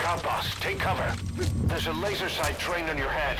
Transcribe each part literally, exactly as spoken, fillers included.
out, boss. Take cover. There's a laser sight trained on your head.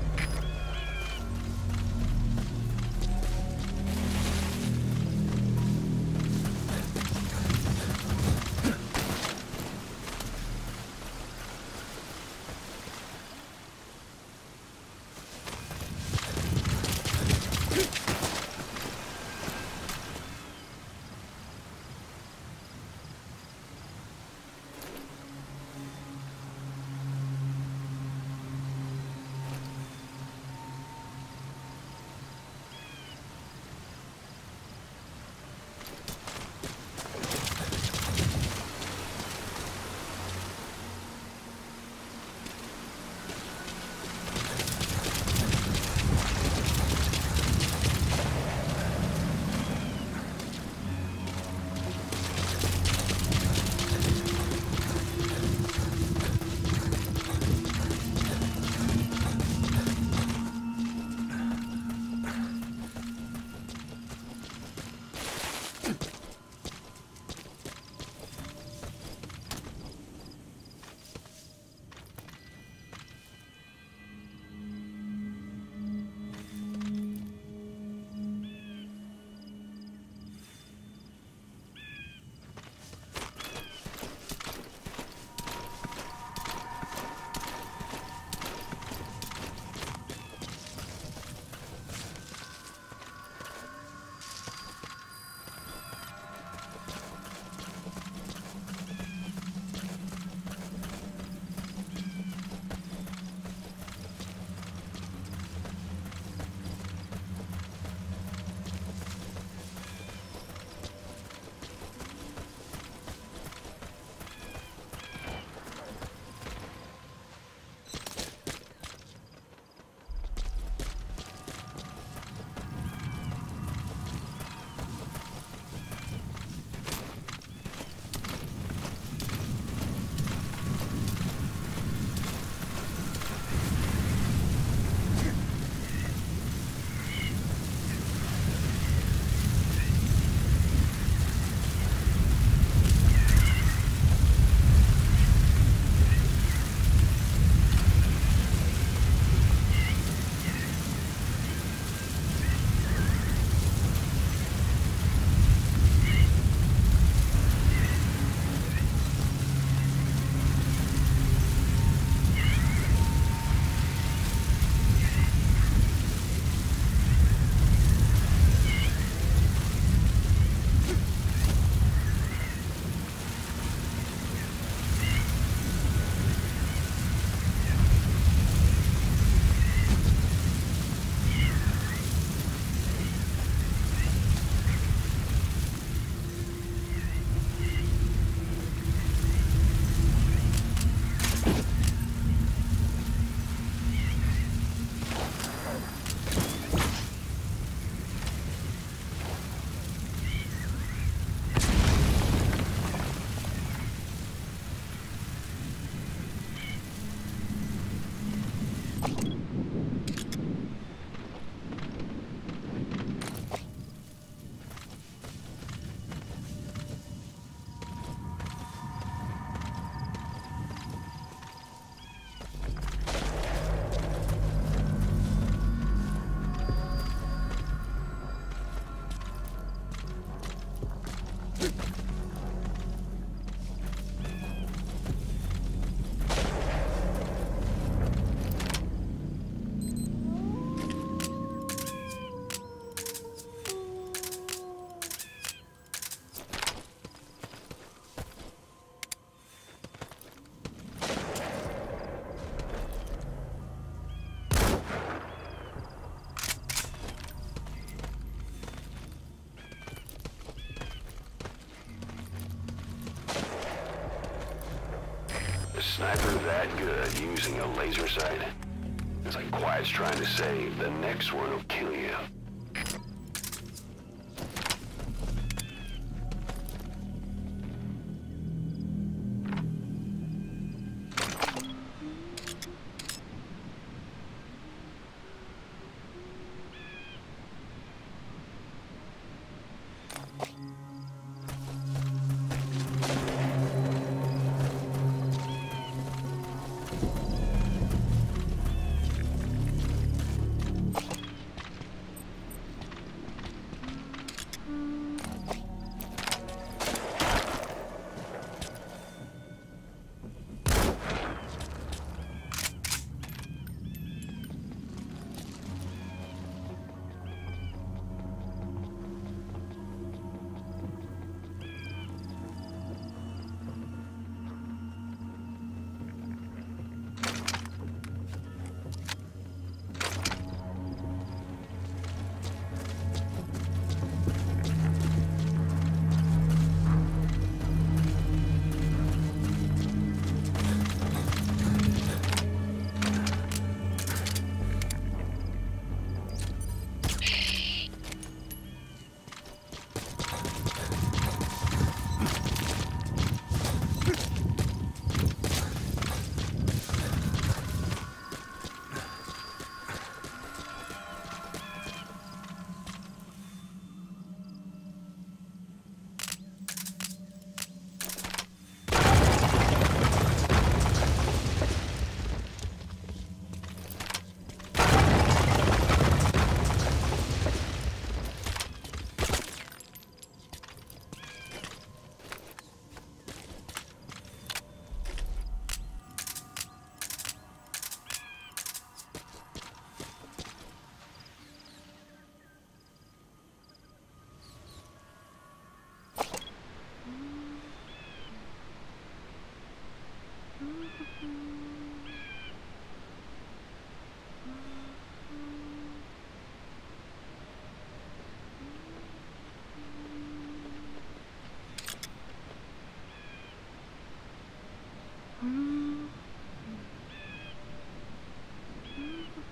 Sniper that good using a laser sight? It's like Quiet's trying to say, the next one will kill you.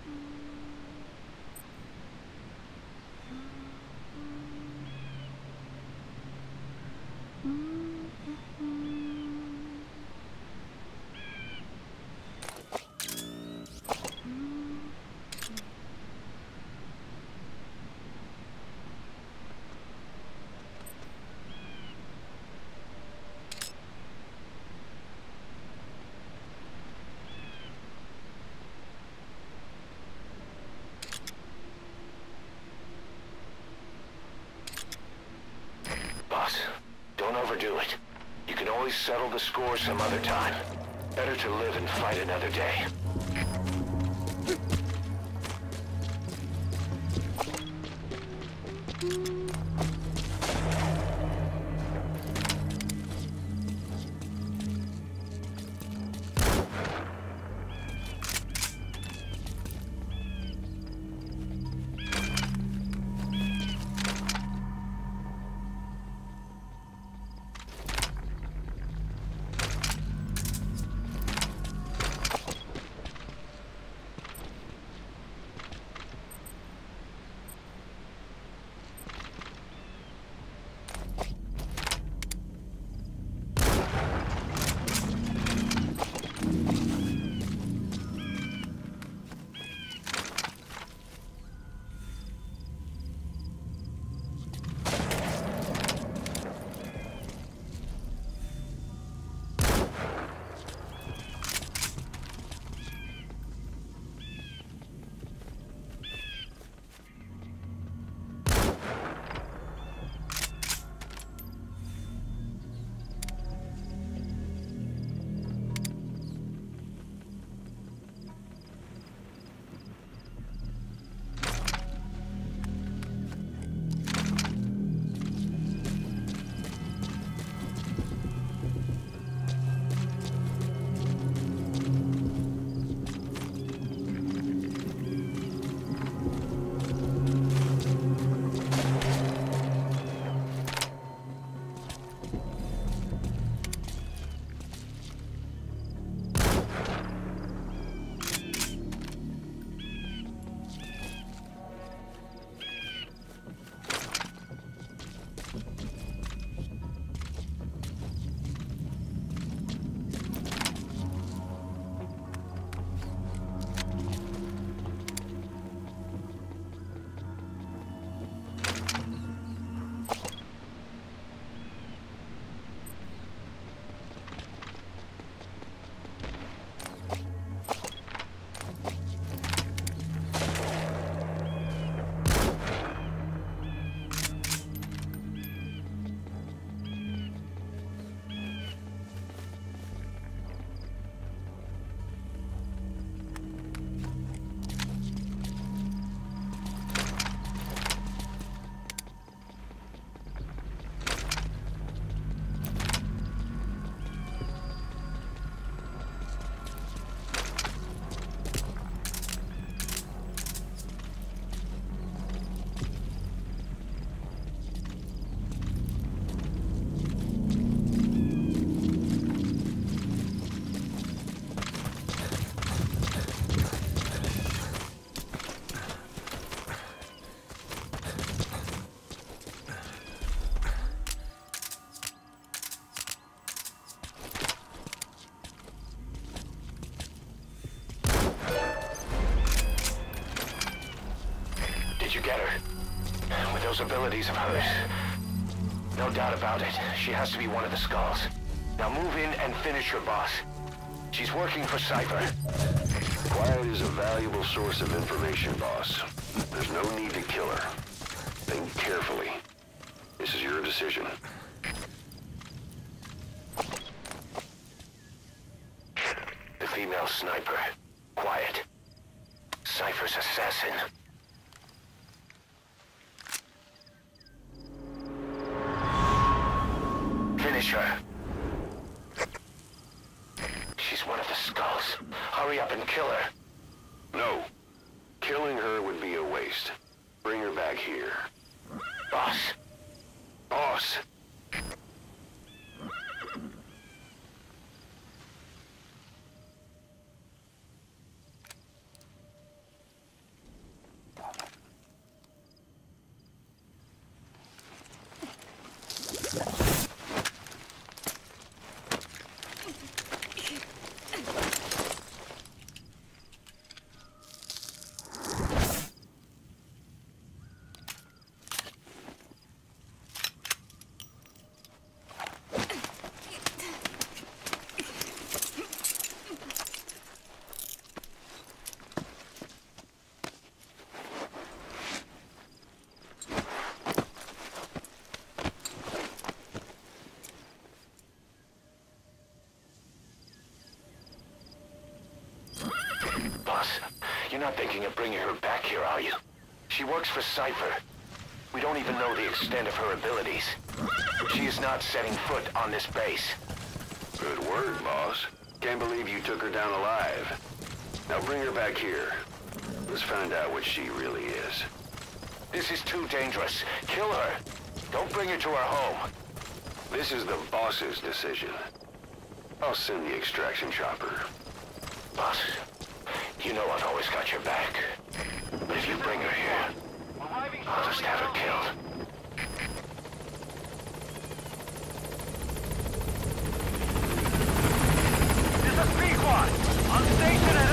Boss, don't overdo it. You can always settle the score some other time. Better to live and fight another day. Get her. With those abilities of hers. No doubt about it. She has to be one of the Skulls. Now move in and finish her boss. She's working for Cypher. Quiet is a valuable source of information, boss. There's no need to kill her. Think carefully. This is your decision. The female sniper. Quiet. Cypher's assassin. Finish her. She's one of the Skulls. Hurry up and kill her. No. Killing her would be a waste. Bring her back here. Boss. Boss! You're not thinking of bringing her back here, are you? She works for Cypher. We don't even know the extent of her abilities. She is not setting foot on this base. Good word, boss. Can't believe you took her down alive. Now bring her back here. Let's find out what she really is. This is too dangerous. Kill her. Don't bring her to our home. This is the boss's decision. I'll send the extraction chopper. Boss, you know I've always got your back. But if you bring her here, I'll just have her killed. This is Pequod! On station at